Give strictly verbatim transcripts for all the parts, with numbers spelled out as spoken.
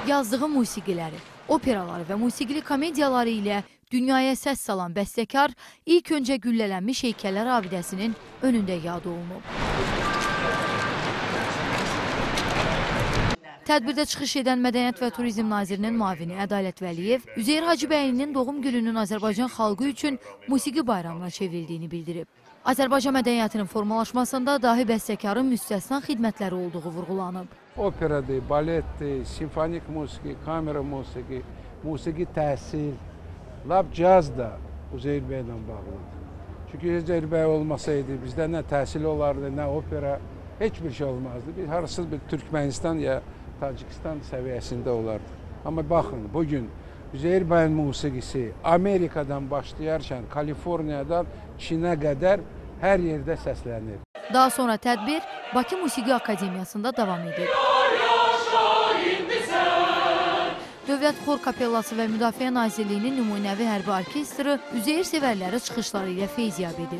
Yazdığı musiqiləri, operaları və musiqili komediyaları ilə dünyaya səs salan bəstəkar ilk öncə güllələnmiş heykəllər abidəsinin önündə yad olunub. Tədbirdə çıxış edən Mədəniyyət və Turizm Nazirinin müavini Ədalət Vəliyev, Üzeyir Hacıbəylinin doğum gününün Azərbaycan xalqı üçün musiqi bayramına çevrildiyini bildirib. Azərbaycan mədəniyyətinin formalaşmasında dahi bəstəkarın müstəsna xidmətləri olduğu vurğulanıb. Operadır, baletdir, simfonik musiqi, kamera musiqi, musiqi təhsil, lab caz da Üzeyir bəylə bağlıdır. Çünki Üzeyir bəy olmasaydı bizdə nə təhsil olardı, nə opera, heç bir şey olmazdı. Bir harasız bir Türkmenistan ya Tacikistan səviyyəsində olardı. Amma baxın, bugün Üzeyir bəyin musiqisi Amerikadan başlayarkən Kaliforniyadan Çinə qədər hər yerdə səslənir. Daha sonra tədbir Bakı Musiqi Akademiyasında davam edir. Dövlət Xor Kapellası və Müdafiə Nazirliyinin nümunəvi hərbi orkestri Üzeyir sevərləri çıxışları ilə feyziyab edir.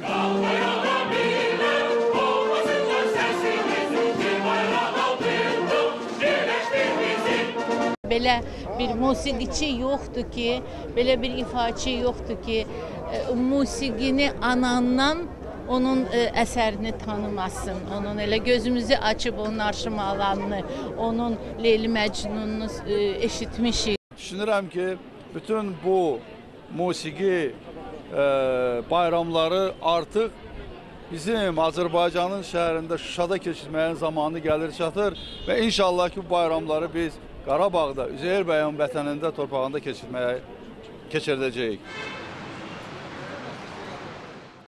Belə bir musiqiçi yoxdur ki, belə bir ifaçı yoxdur ki, musiqini anandan onun əsərini tanımasın, onun elə gözümüzü açıb onun arşımalarını, onun Leyli Məcnununu eşitmişik. Düşünürəm ki, bütün bu musiqi bayramları artıq bizim Azərbaycanın şəhərində Şuşada keçirməyin zamanı gəlir çatır və inşallah ki, bu bayramları biz Qarabağda, Üzeyir bəyin vətənində, torpağında keçirməyə keçirdəcəyik.